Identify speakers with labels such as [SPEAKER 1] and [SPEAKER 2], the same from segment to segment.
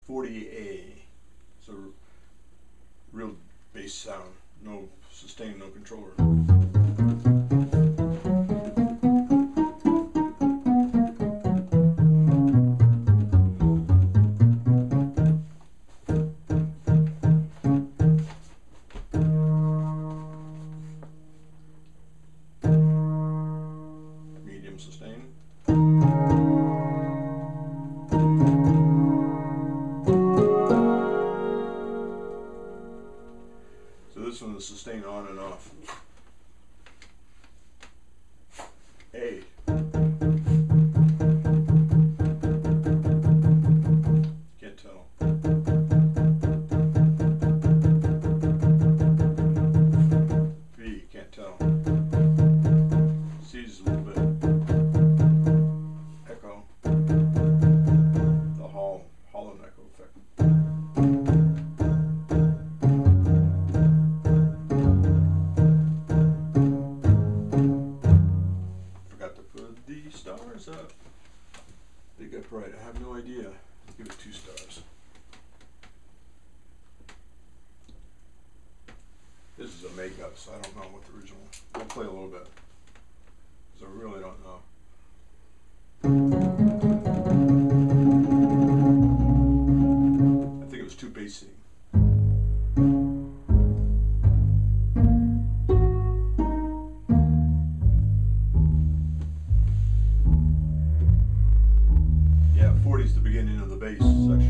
[SPEAKER 1] 40A. It's a real bass sound. No sustain, no controller. Medium sustain. So this one is sustain on and off. A. Can't tell. B. Can't tell. C is a little bit echo. The Holland echo effect. The stars up. Big upright. I have no idea. Let's give it 2 stars. This is a makeup, so I don't know what the original. I'll play a little bit, because I really don't know. I think it was too bassy. Yeah, 40 is the beginning of the bass section.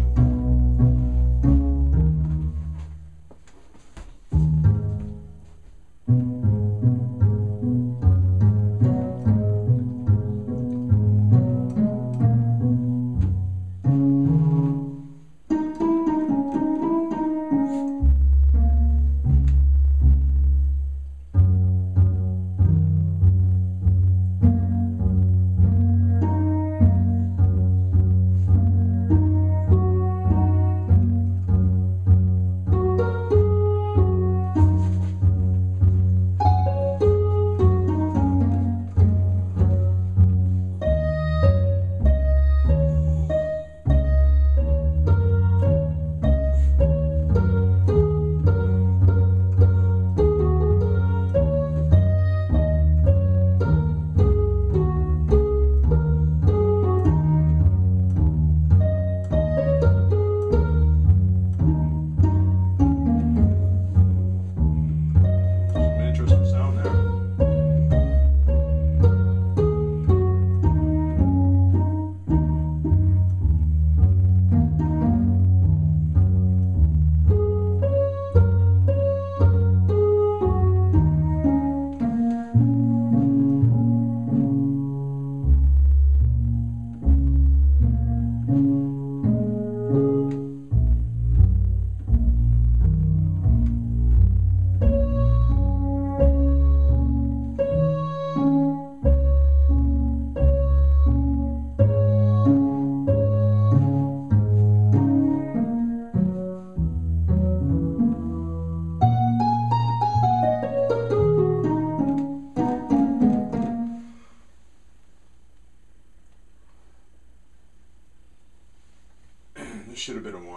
[SPEAKER 1] This should have been a 1.